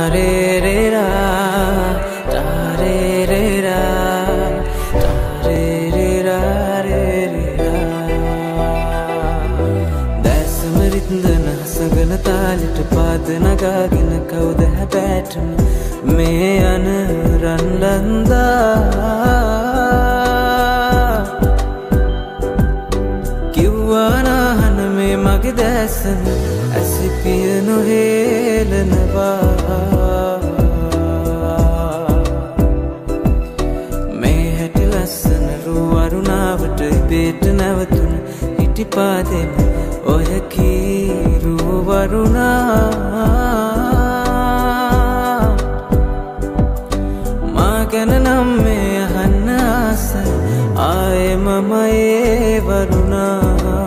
रे रे रा ता रे रे रा ता रे रे रा रे रे रा දැස්මරින්දන හසගන තාලෙට පාද නගාගෙන කවුද හැබෑටම මේ යන රන්ලන්දා කිව්වානාහන මේ මගේ දැසන ඇසිපිය නොහෙලනවා මේ හැටි ලස්සන රුවරුණාවට ඉබේට නැවතුන හිටිපාදෙම ඔය කීරුවරුණා මා ගැන නම් මේ අහන්න ආසයි ආයේ මම ඒ වරුණා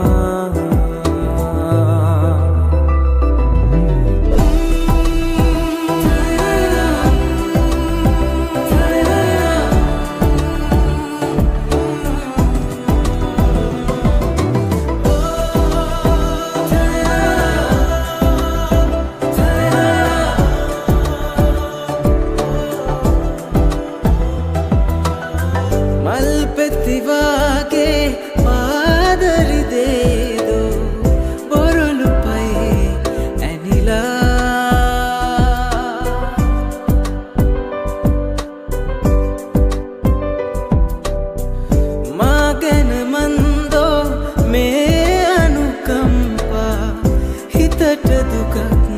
प्रतिवागे मादरी दे दो बोरलु पाए एनिला मागन मंदो में अनुकंपा हितट दुख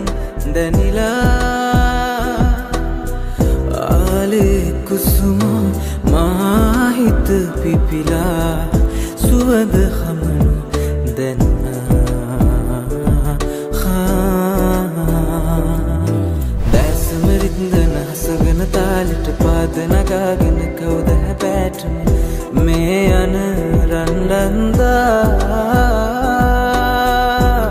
दनिला आले कुसुम माहित पिपिला सुवद खमनु दन्ना දැස්මරින්දන හසගන තාලෙට පාද නගාගෙන කවුද හැබෑටම මේ යන රන්ලන්දා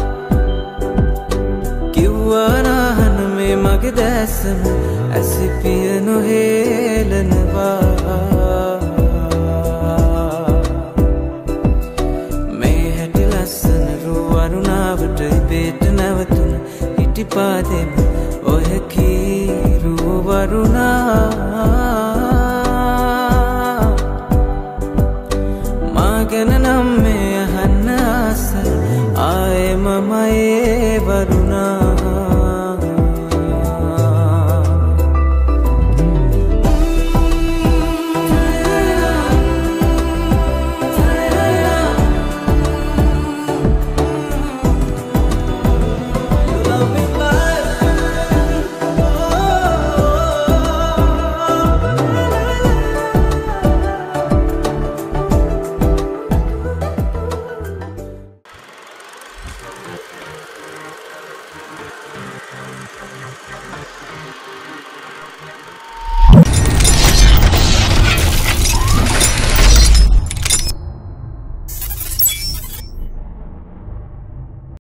කිව්වානාහන මේ මගේ දැසම ඇසිපිය නොහෙලනවා මේ හැටි ලස්සන රුවරුණාවට ඉබේට නැවතුන හිටිපාදෙම ඔය කීරුවරුණා